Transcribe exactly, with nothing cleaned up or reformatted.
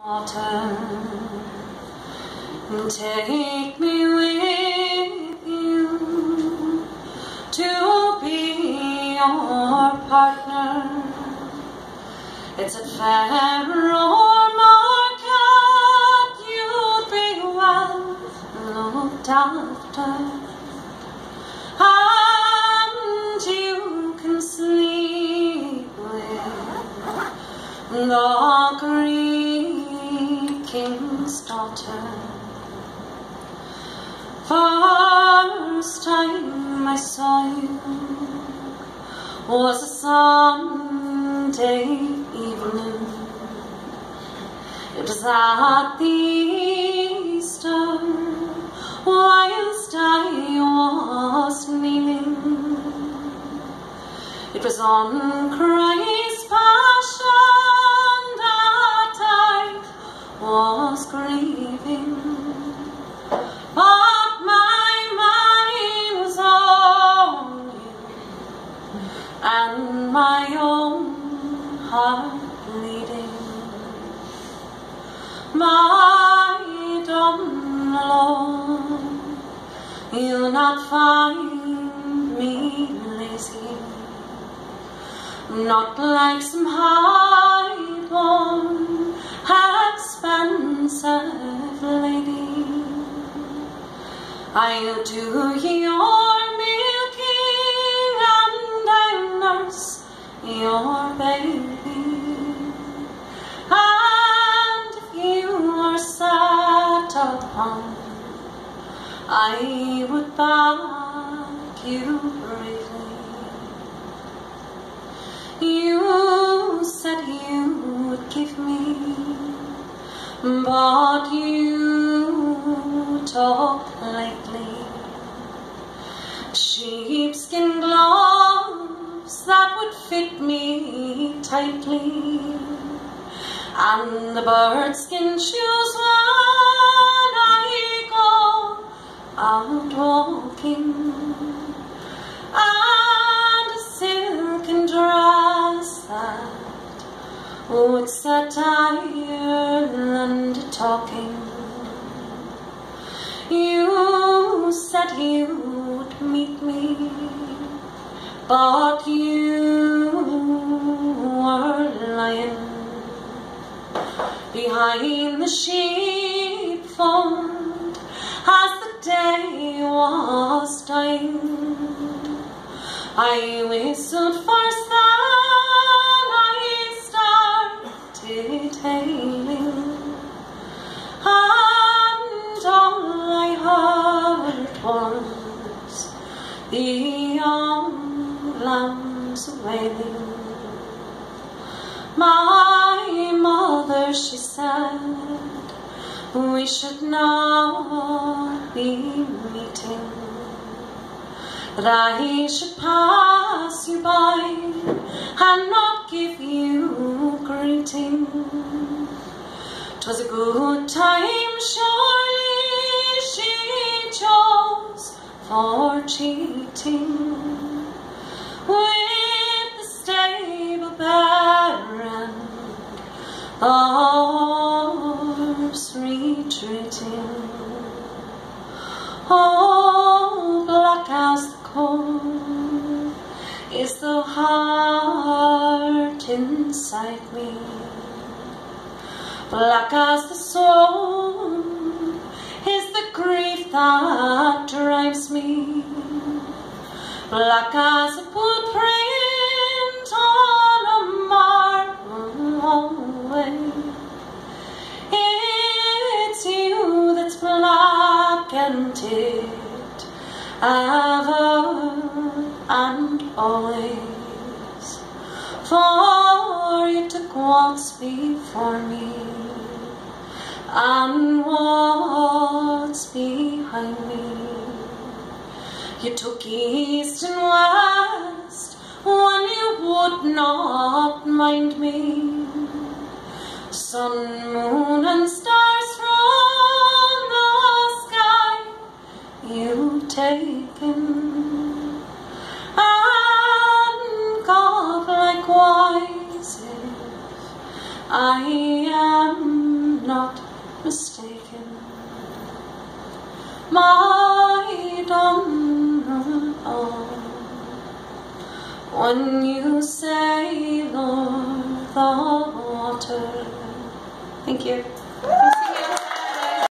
Autumn, take me with you to be your partner. It's a fair or market, you'd be well looked after, and you can sleep with the Greek king's daughter. First time I saw you was a Sunday evening. It was at the Easter, whilst I was kneeling. It was on Christ's Passion that I was grieving, but my mind was on you, and my own heart bleeding. My dawn alone, you'll not find me lazy, not like some high-born, expensive lady. I'll do your milking and I'll nurse your baby, and if you are set upon, I would back you bravely. You said you would give me, but you talk lightly. Sheepskin gloves that would fit me tightly, and the birdskin shoes when I go out walking, and a silken dress that would set Ireland talking. You said you would meet me, but you were lying behind the sheepfold as the day was dying. I whistled first, then I started hailing, and all I heard was the young lambs wailing. My mother, she said, we should not be meeting, that I should pass you by and not give you greeting. 'Twas a good time, surely she chose for cheating with the stable baron, horse retreating. Oh, black as the coal is the heart inside me, black as the soul is the grief that drives me, black as a footprint on a marble hallway. It's you that's blackened it ever and always, for you took what's before me and what's behind me. You took east and west when you would not mind me. Sun, moon and stars from the sky you've taken, and God likewise, if I am mistaken. My don't know when you say, Lord, the water. Thank you.